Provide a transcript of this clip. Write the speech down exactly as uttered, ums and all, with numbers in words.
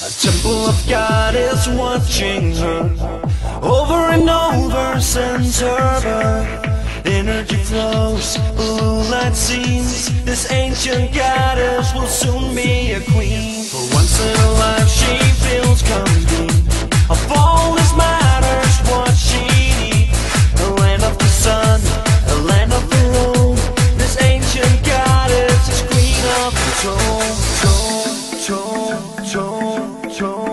A temple of God is watching her. Over and over sends her birth. Energy flows, blue light seems. This ancient goddess will soon be a queen. For once in her life she feels convened. Of all this matters what she needs. A land of the sun, a land of her own. This ancient goddess is queen of control. Control, control, control.